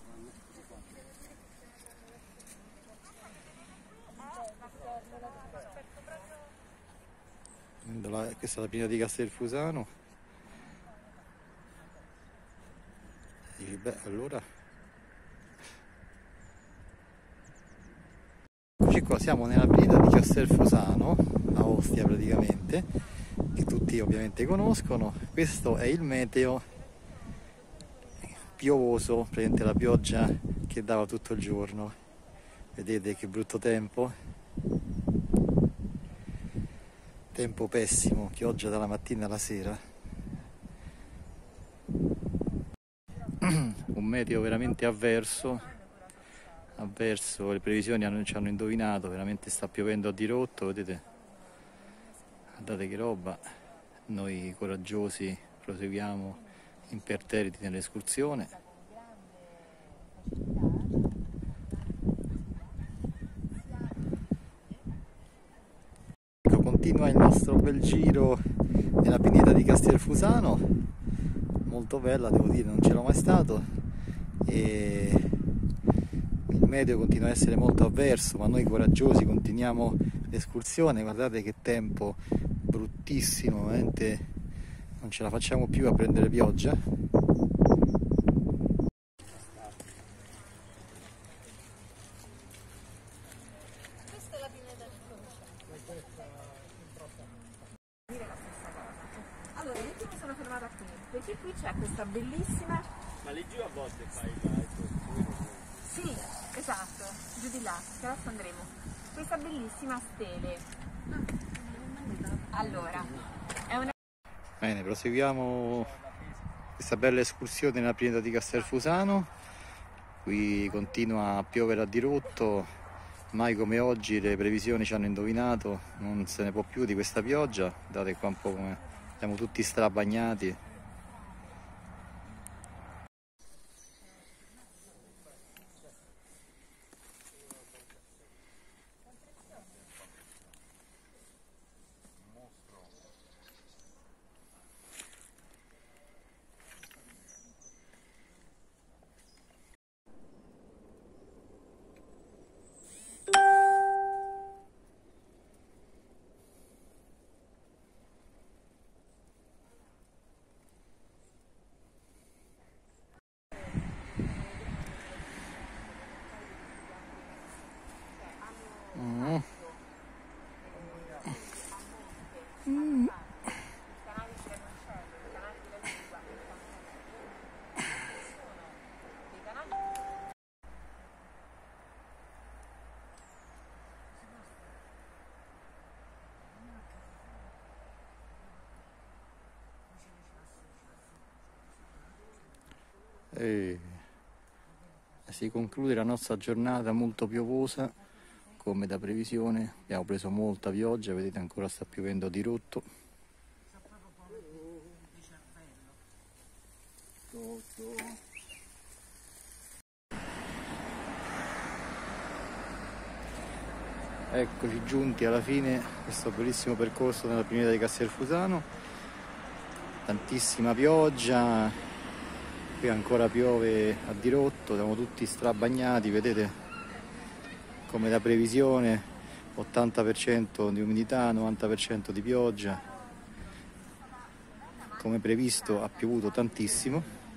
Questa è la pineta di Castelfusano. Dici, beh, allora eccoci qua, siamo nella pineta di Castelfusano, a Ostia praticamente, che tutti ovviamente conoscono. Questo è il meteo piovoso, praticamente la pioggia che dava tutto il giorno. Vedete che brutto tempo? Tempo pessimo, pioggia dalla mattina alla sera. Un meteo veramente avverso, le previsioni ci hanno indovinato, veramente sta piovendo a dirotto, vedete? Guardate che roba, noi coraggiosi proseguiamo imperterriti nell'escursione. Ecco, continua il nostro bel giro nella pineta di Castelfusano, molto bella, devo dire, non c'ero mai stato, e il meteo continua a essere molto avverso, ma noi coraggiosi continuiamo l'escursione. Guardate che tempo bruttissimo, veramente non ce la facciamo più a prendere pioggia. Questa è la pineta di Croce. Dire la stessa cosa. Allora, io mi sono fermata qui, perché qui c'è questa bellissima... Ma lì giù a volte fai il... Sì, esatto, giù di là, che adesso andremo. Questa bellissima stele. Allora, è una... Bene, proseguiamo questa bella escursione nella pineta di Castelfusano. Qui continua a piovere a dirotto, mai come oggi le previsioni ci hanno indovinato, non se ne può più di questa pioggia. Guardate qua un po' come siamo tutti strabagnati. E si conclude la nostra giornata molto piovosa, come da previsione. Abbiamo preso molta pioggia, vedete ancora sta piovendo a dirotto. Eccoci giunti alla fine di questo bellissimo percorso nella pineta di Castelfusano. Tantissima pioggia, qui ancora piove a dirotto, siamo tutti strabagnati, vedete come da previsione 80% di umidità, 90% di pioggia. Come previsto ha piovuto tantissimo.